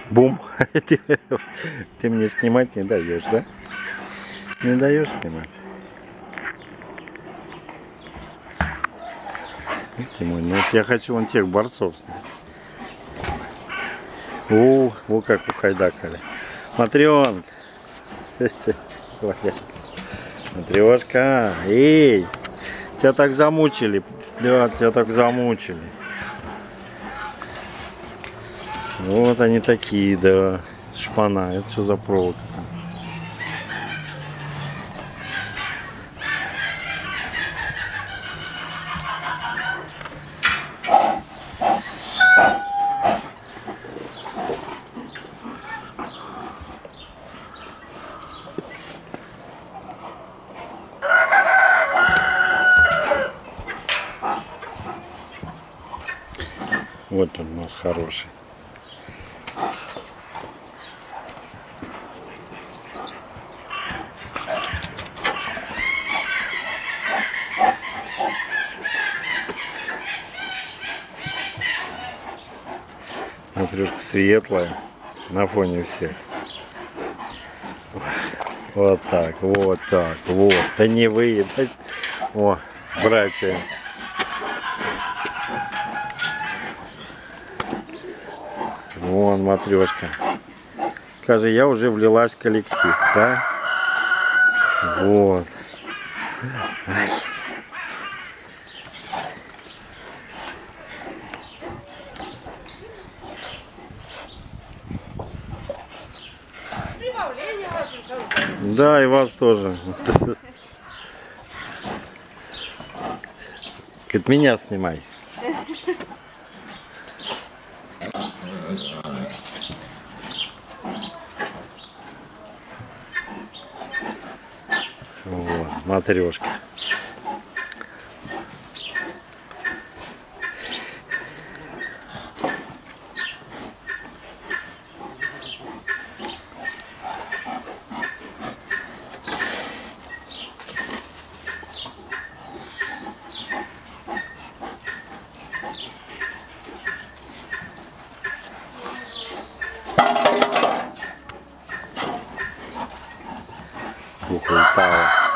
Бум. Ты мне снимать не даешь, да? Не даешь снимать? Ты мой, ну я хочу вон тех борцов снять. О, как ухайдакали. Матрёнка. Матрёшка, эй, тебя так замучили. Да, тебя так замучили. Вот они такие, да. Шпана, это что за провод? Вот он у нас хороший. Матрёшка светлая на фоне всех. Вот так, вот так, вот. Да не выедать. О, братья. Вон, Матрёшка. Скажи, я уже влилась в коллектив, да? Вот. Ай. Да, и вас тоже. Говорит, меня снимай. Вот, Матрёшка. Упала.